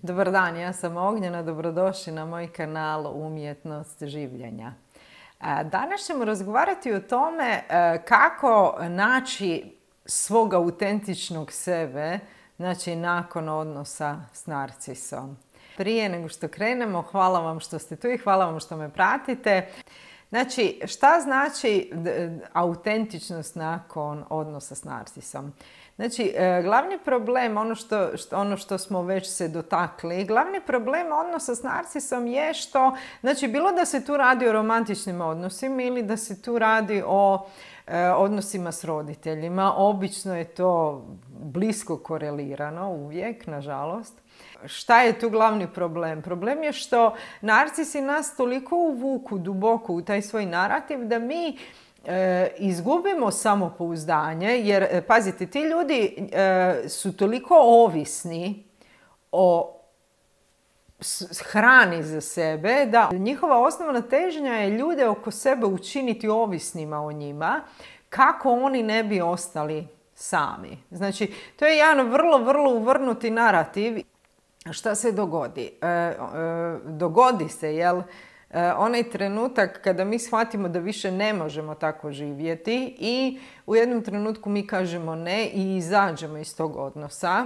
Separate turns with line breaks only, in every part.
Dobar dan, ja sam Ognjena, dobrodošli na moj kanal Umjetnost življenja. Danas ćemo razgovarati o tome kako naći svog autentičnog sebe, znači nakon odnosa s narcisom. Prije nego što krenemo, hvala vam što ste tu i hvala vam što me pratite. Znači, šta znači autentičnost nakon odnosa s narcisom? Znači, glavni problem, ono što smo već se dotakli, glavni problem odnosa s narcisom je što, znači, bilo da se tu radi o romantičnim odnosima ili da se tu radi o odnosima s roditeljima, obično je to blisko korelirano uvijek, nažalost. Šta je tu glavni problem? Problem je što narcisi nas toliko uvuku duboko u taj svoj narativ da mi izgubimo samopouzdanje, jer pazite, ti ljudi su toliko ovisni o hrani za sebe da njihova osnovna težnja je ljude oko sebe učiniti ovisnima o njima kako oni ne bi ostali sami. Znači, to je jedan vrlo uvrnuti narativ. Šta se dogodi? Dogodi se, jel? Onaj trenutak kada mi shvatimo da više ne možemo tako živjeti i u jednom trenutku mi kažemo ne i izađemo iz tog odnosa.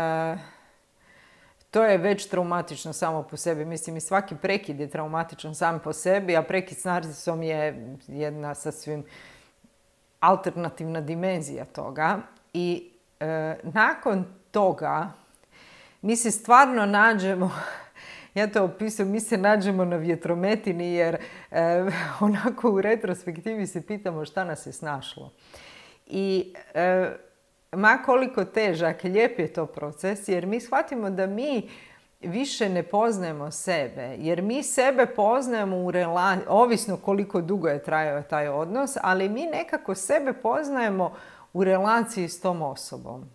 To je već traumatično samo po sebi. Mislim, i svaki prekid je traumatičan sam po sebi, a prekid s narcisom je jedna sasvim alternativna dimenzija toga. I nakon toga mi se stvarno nađemo, ja to opisujem, mi se nađemo na vjetrometini jer onako u retrospektivi se pitamo šta nas je snašlo. I ma koliko težak, lijep je to proces jer mi shvatimo da mi više ne poznajemo sebe. Jer mi sebe poznajemo ovisno koliko dugo je trajao taj odnos, ali mi nekako sebe poznajemo u relaciji s tom osobom.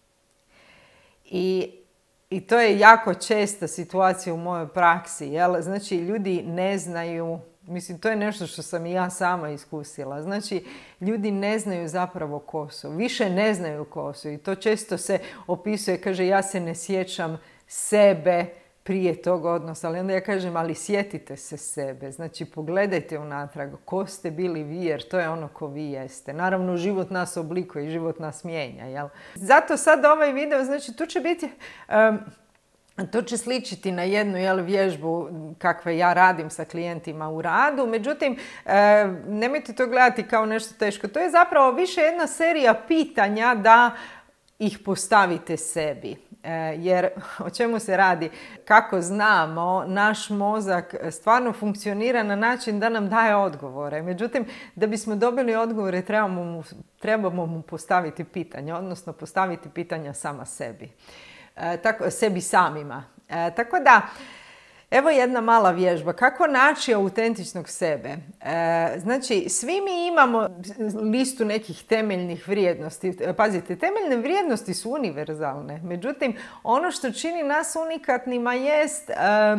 I to je jako česta situacija u mojoj praksi. Jel? Znači, ljudi ne znaju, mislim, to je nešto što sam i ja sama iskusila. Znači, ljudi ne znaju zapravo ko su. Više ne znaju ko su. I to često se opisuje, kaže, ja se ne sjećam sebe prije tog odnosa. Ali onda ja kažem, ali sjetite se sebe. Znači, pogledajte unatrag ko ste bili vi, jer to je ono ko vi jeste. Naravno, život nas oblikuje i život nas mijenja. Jel? Zato sad ovaj video, znači, tu će biti... To će sličiti na jednu vježbu kakve ja radim sa klijentima u radu. Međutim, nemojte to gledati kao nešto teško. To je zapravo više jedna serija pitanja da ih postavite sebi. Jer o čemu se radi? Kako znamo, naš mozak stvarno funkcionira na način da nam daje odgovore. Međutim, da bismo dobili odgovore trebamo mu postaviti pitanja, odnosno postaviti pitanja sama sebi. Sebi samima. Tako da, evo jedna mala vježba. Kako naći autentičnog sebe? Znači, svi mi imamo listu nekih temeljnih vrijednosti. Pazite, temeljne vrijednosti su univerzalne. Međutim, ono što čini nas unikatnima jest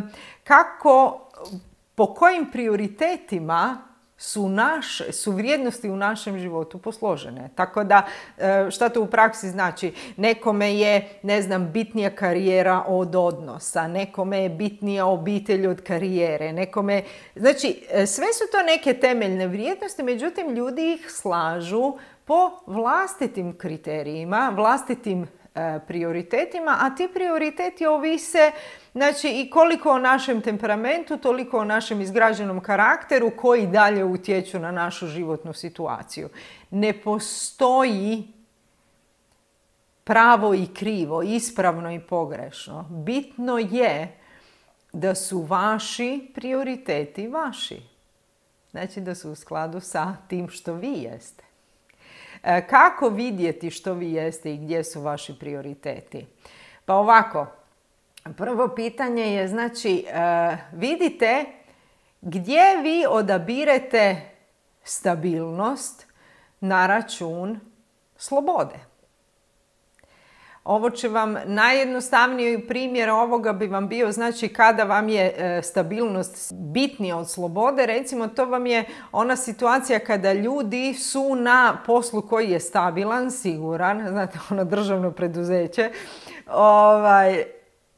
po kojim prioritetima su vrijednosti u našem životu posložene. Tako da, šta to u praksi znači? Nekome je, ne znam, bitnija karijera od odnosa, nekome je bitnija obitelj od karijere, nekome... Znači, sve su to neke temeljne vrijednosti, međutim, ljudi ih slažu po vlastitim kriterijima, vlastitim prioritetima, a ti prioriteti ovise, znači, i koliko o našem temperamentu, toliko o našem izgrađenom karakteru koji dalje utječu na našu životnu situaciju. Ne postoji pravo i krivo, ispravno i pogrešno. Bitno je da su vaši prioriteti vaši. Znači da su u skladu sa tim što vi jeste. Kako vidjeti što vi jeste i gdje su vaši prioriteti? Pa ovako, prvo pitanje je, znači, vidite gdje vi odabirete stabilnost na račun slobode. Ovo će vam, najjednostavniji primjer ovoga bi vam bio, znači, kada vam je stabilnost bitnija od slobode. Recimo, to vam je ona situacija kada ljudi su na poslu koji je stabilan, siguran, znate, ono državno preduzeće,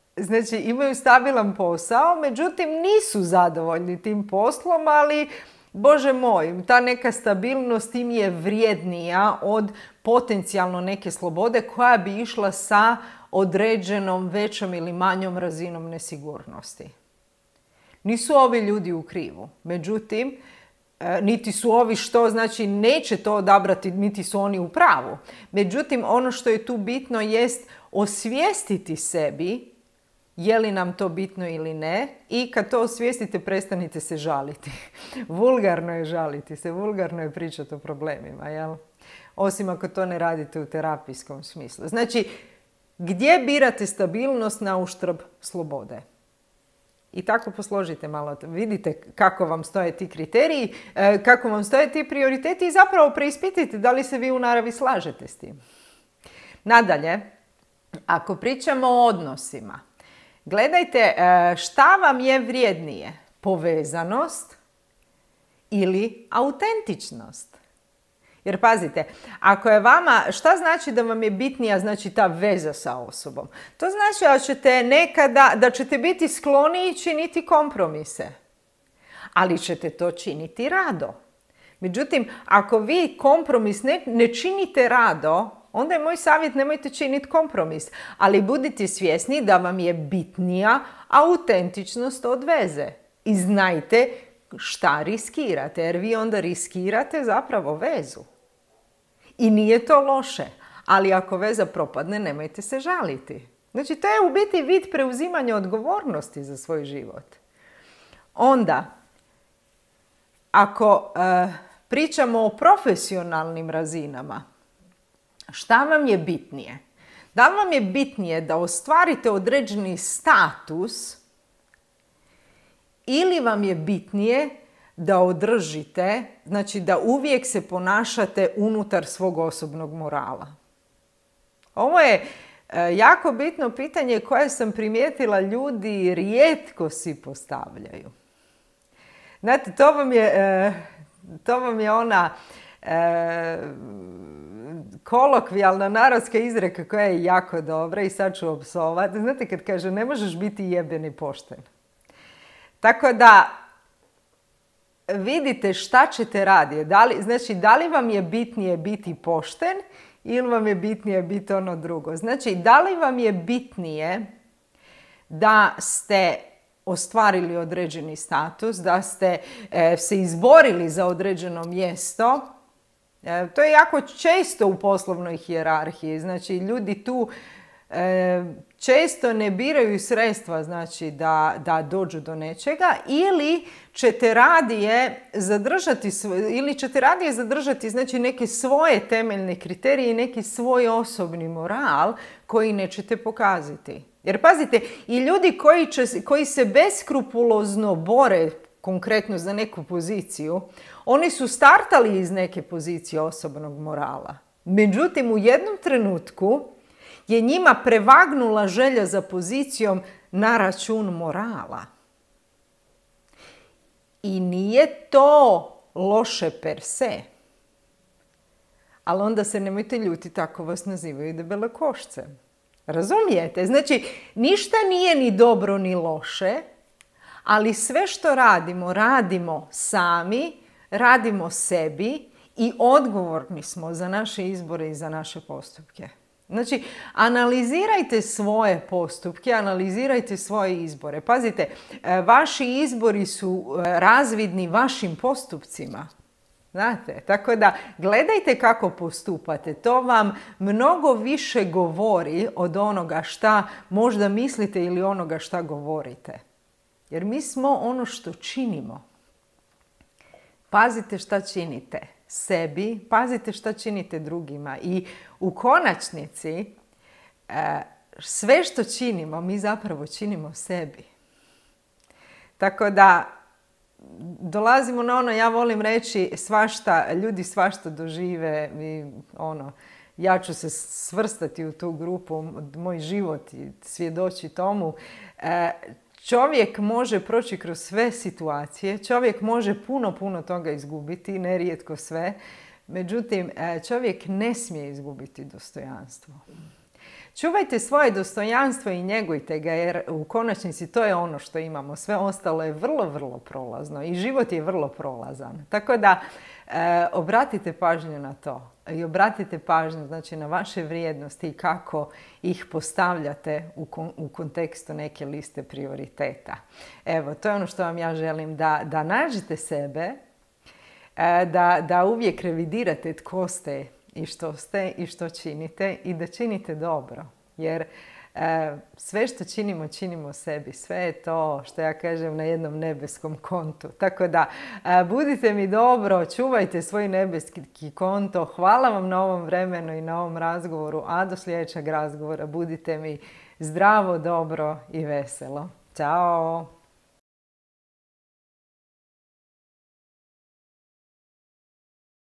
Znači, imaju stabilan posao, međutim nisu zadovoljni tim poslom, ali Bože moj, ta neka stabilnost im je vrijednija od potencijalno neke slobode koja bi išla sa određenom većom ili manjom razinom nesigurnosti. Nisu ovi ljudi u krivu. Međutim, niti su ovi što, znači neće to odabrati, niti su oni u pravu. Međutim, ono što je tu bitno jest osvijestiti sebi je li nam to bitno ili ne, i kad to osvijestite, prestanite se žaliti. Vulgarno je žaliti se, vulgarno je pričati o problemima, jel? Osim ako to ne radite u terapijskom smislu. Znači, gdje birate stabilnost na uštrb slobode? I tako posložite malo, vidite kako vam stoje ti kriteriji, kako vam stoje ti prioriteti i zapravo preispitajte da li se vi u naravi slažete s tim. Nadalje, ako pričamo o odnosima, gledajte šta vam je vrijednije, povezanost ili autentičnost. Jer pazite, ako je vama, šta znači da vam je bitnija, znači ta veza sa osobom? To znači da ćete nekada, da ćete biti skloniji činiti kompromise, ali ćete to činiti rado. Međutim, ako vi kompromis ne činite rado, onda je moj savjet nemojte činiti kompromis, ali budite svjesni da vam je bitnija autentičnost od veze. I znajte šta riskirate, jer vi onda riskirate zapravo vezu. I nije to loše, ali ako veza propadne, nemojte se žaliti. Znači, to je u biti vid preuzimanja odgovornosti za svoj život. Onda, ako pričamo o profesionalnim razinama, šta vam je bitnije? Da li vam je bitnije da ostvarite određeni status ili vam je bitnije da održite, znači da uvijek se ponašate unutar svog osobnog morala? Ovo je jako bitno pitanje koje sam primijetila ljudi rijetko si postavljaju. Znate, to vam je ona kolokvijalna narodska izreka koja je jako dobra i sad ću opsovati. Znate kad kaže ne možeš biti jebeni pošten. Tako da vidite šta ćete raditi. Znači, da li vam je bitnije biti pošten ili vam je bitnije biti ono drugo. Znači, da li vam je bitnije da ste ostvarili određeni status, da ste se izborili za određeno mjesto. To je jako često u poslovnoj hijerarhiji. Znači, ljudi tu često ne biraju sredstva, znači da dođu do nečega, ili ćete radije zadržati znači neke svoje temeljne kriterije i neki svoj osobni moral koji nećete pokazati. Jer pazite, i ljudi koji se beskrupulozno bore konkretno za neku poziciju, oni su startali iz neke pozicije osobnog morala. Međutim, u jednom trenutku je njima prevagnula želja za pozicijom na račun morala. I nije to loše per se. Ali onda se nemojte ljutiti ako vas nazivaju debelokošce. Razumijete? Znači, ništa nije ni dobro ni loše, ali sve što radimo sami, radimo sebi i odgovorni smo za naše izbore i za naše postupke. Znači, analizirajte svoje postupke, analizirajte svoje izbore. Pazite, vaši izbori su razvidni vašim postupcima. Znate, tako da gledajte kako postupate. To vam mnogo više govori od onoga šta možda mislite ili onoga šta govorite. Jer mi smo ono što činimo. Pazite šta činite sebi, pazite šta činite drugima. I u konačnici sve što činimo, mi zapravo činimo sebi. Tako da dolazimo na ono, ja volim reći, ljudi svašta dožive i ja ću se svrstati u tu grupu, moj život i svjedoči tomu. Čovjek može proći kroz sve situacije, čovjek može puno toga izgubiti, nerijetko sve. Međutim, čovjek ne smije izgubiti dostojanstvo. Čuvajte svoje dostojanstvo i njegujte ga, jer u konačnici to je ono što imamo. Sve ostalo je vrlo, vrlo prolazno i život je vrlo prolazan. Tako da obratite pažnju na to i obratite pažnju, znači, na vaše vrijednosti i kako ih postavljate u kontekstu neke liste prioriteta. Evo, to je ono što vam ja želim, da nađete sebe, da uvijek revidirate tko ste i što činite i da činite dobro. Jer sve što činimo, činimo sebi. Sve je to, što ja kažem, na jednom nebeskom kontu. Tako da, budite mi dobro, čuvajte svoj nebeski konto. Hvala vam na ovom vremenu i na ovom razgovoru, a do sljedećeg razgovora budite mi zdravo, dobro i veselo. Ćao!